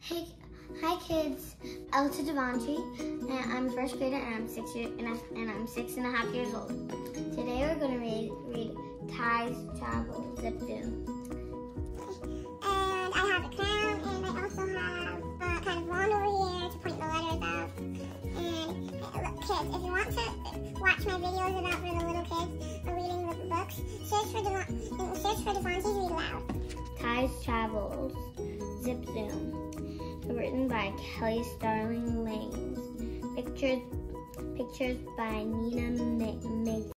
Hey, hi kids. Aloud to Devanshi, and I'm a first grader, and I'm 6.5 years old. Today we're going to read Ty's Travel Zip Zoom. And I have a crown, and I also have a kind of wand over here to point the letters out. And look, kids, if you want to watch my videos about for the little kids reading the books, search for Devanshi Read Aloud. Ty's Travels Zip Zoom. Written by Starling, Lyons. Pictures by Nina May.